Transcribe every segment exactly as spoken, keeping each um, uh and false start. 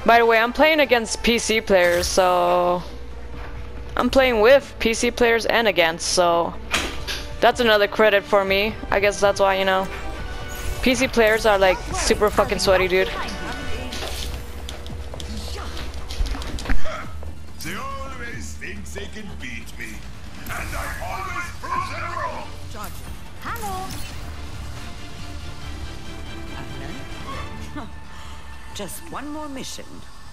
By the way, I'm playing against P C players, so I'm playing with P C players and against, so that's another credit for me. I guess that's why, you know, P C players are like super fucking sweaty, dude. They always think they can beat me, and I always prove them wrong. Hello. Just one more mission.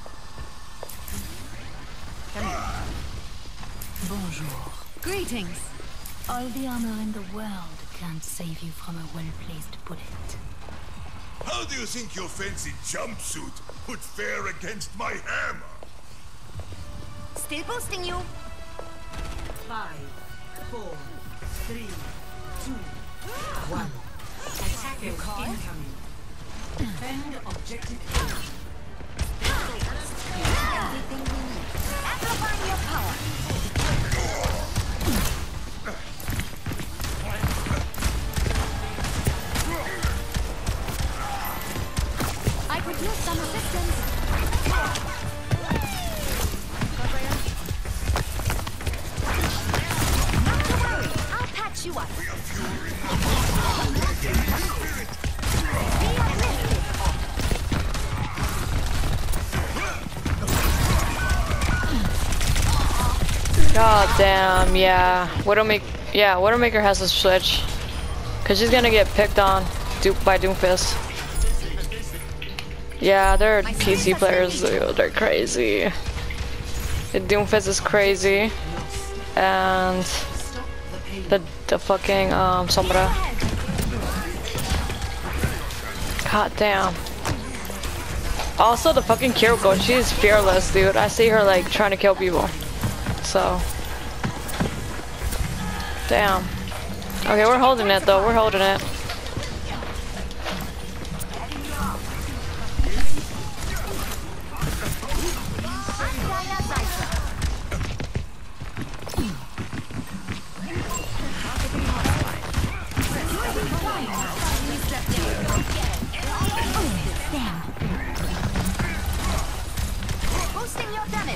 Come here. Bonjour. Greetings. All the honor in the world can't save you from a well-placed bullet. How do you think your fancy jumpsuit would fare against my hammer? Still boosting you. Five, four, three, two, one. Attackers incoming. Defend objective A. Everything we need. Amplifying your power. I could use some assistance. Not to worry. I'll patch you up. Be uplifted. God damn, yeah. Widowmaker, yeah, Widowmaker has to switch, cause she's gonna get picked on by Doomfist. Yeah, they're P C players, dude. They're crazy. The Doomfist is crazy, and the the fucking um Sombra. God damn. Also, the fucking Kiriko, she's fearless, dude. I see her like trying to kill people. So, damn. Okay, we're holding it though. We're holding it. Boosting your damage.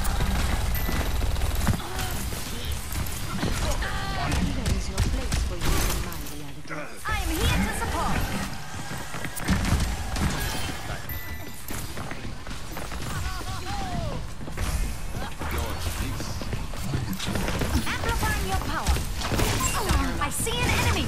I am here to support. Amplifying your power. I see an enemy.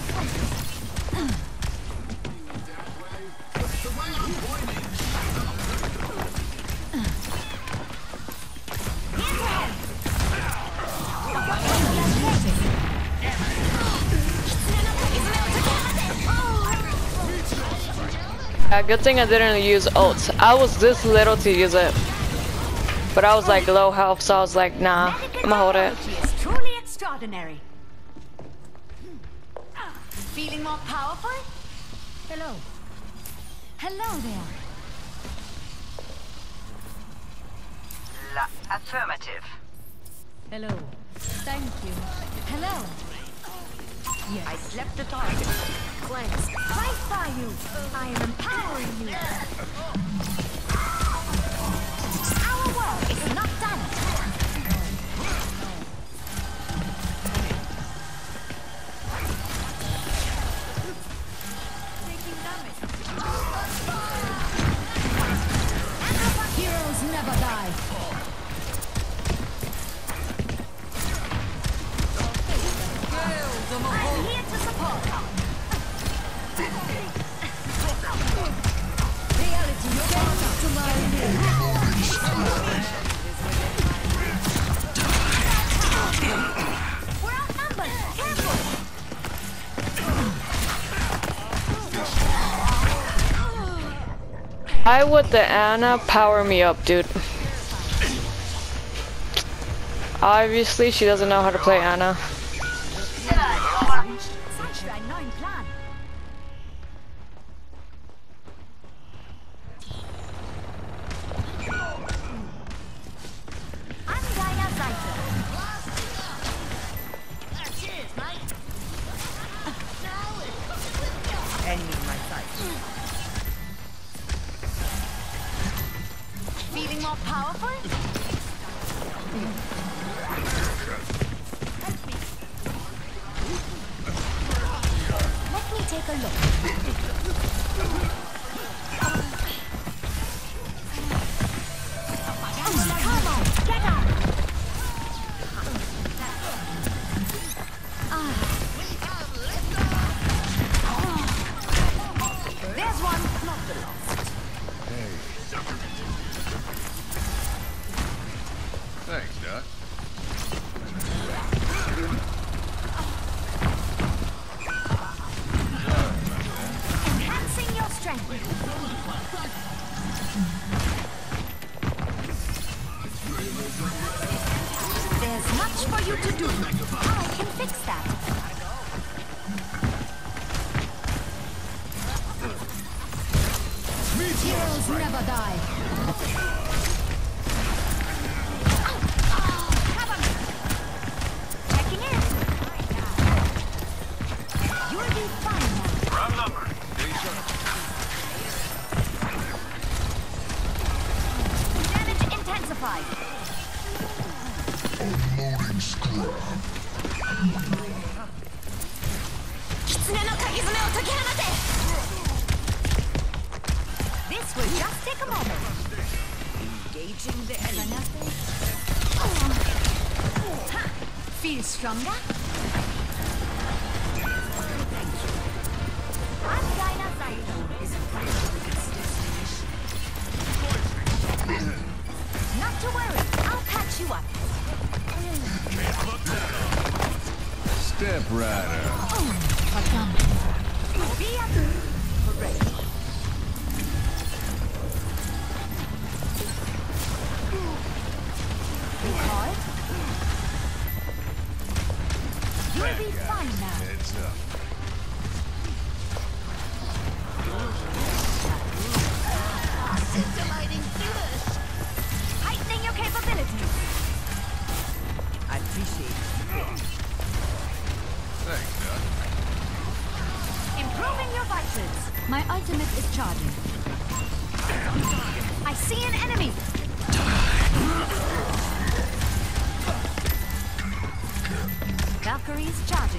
Yeah, good thing I didn't use ults. I was this little to use it, but I was like low health, so I was like, nah, I'm gonna hold it. She is truly extraordinary. Feeling more powerful? Hello. Hello there. La affirmative. Hello. Thank you. Hello. I slept the target. Cleanse. Right by you. I am empowering you. Our work is not done. Taking damage. Heroes never die. I'm here to support. Reality, come to my room. We're outnumbered. Careful. Why would the Ana power me up, dude? Obviously, she doesn't know how to play Ana. Such a neuen Plan. An deiner Seite. Enemy in my sight. Feeling more powerful? Let me take a look. Come on, get up! There's one. Not the last. Thanks, Doc. Enhancing your strength. There's much for you to do. I can fix that. Heroes never die. Cover me. Checking in. You'll be fine now. Round number. Damage intensified. Unloading scrub. This will just take a moment. Engaging the element. Feel stronger? I'm Dinah Zyton. Not to worry, I'll patch you up. Step Rider. Be up. Hooray. Recall. You'll be fine now. Heads up. Scintillating finish. Heightening your capabilities. I appreciate it. Thanks, Doc. Improving your vitals. My ultimate is charging. I see an enemy. Valkyrie's charging.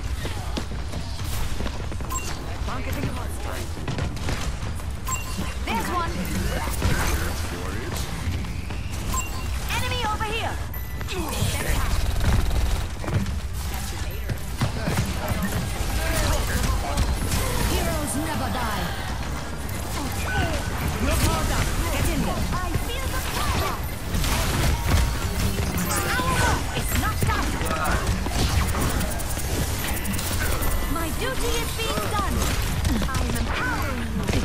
There's one. Enemy over here. Heroes never die. Get in there. I feel the power. Our it's not done. My duty is being done. I am empowering you.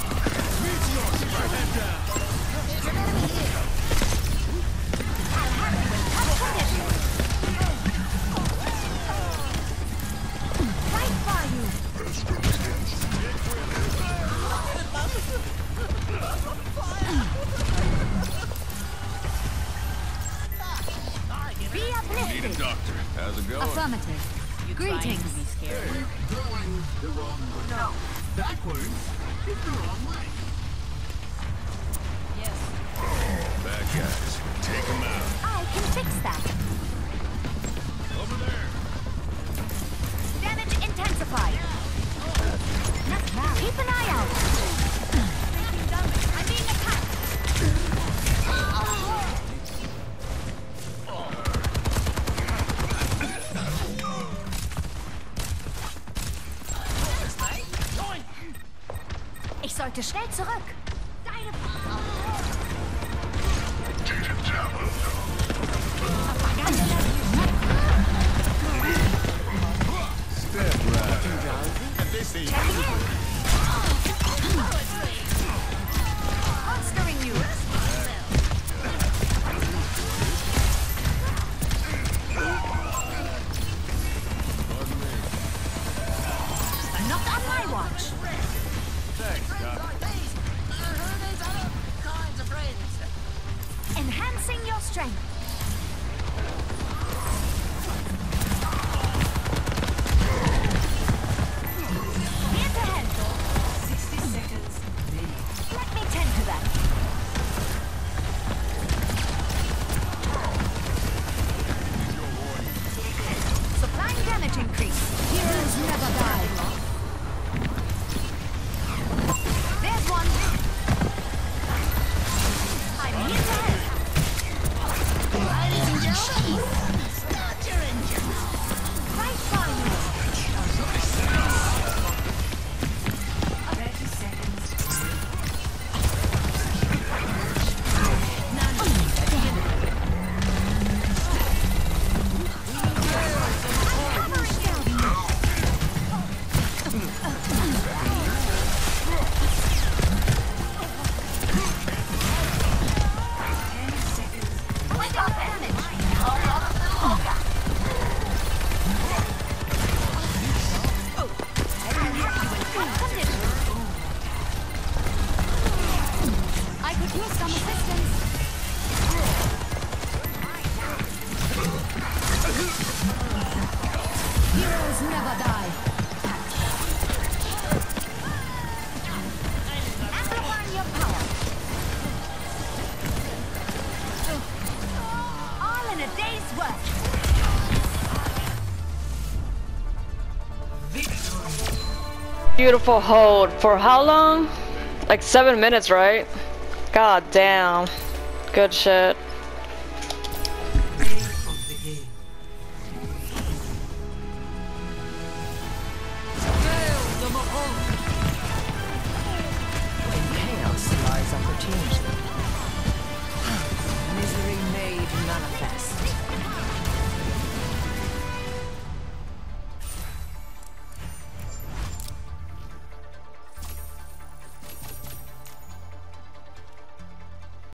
There's an enemy here. I'll have you in touch with it. Right by you. Be Need a uplifted. doctor. How's it going? Affirmative. Greetings. Bad guys. Take them out. I can fix that. Over there. Damage intensified. Not now. Keep an eye out. I'm being attacked. Ich sollte schnell zurück. Deine Step Rider. And they say monstering you. Not on my watch. thanks, Doc. Enhancing your strength. Here to help. sixty seconds. Beautiful hold. For how long? Like seven minutes, right? God damn. Good shit. In chaos lies opportunity. Misery made manifest.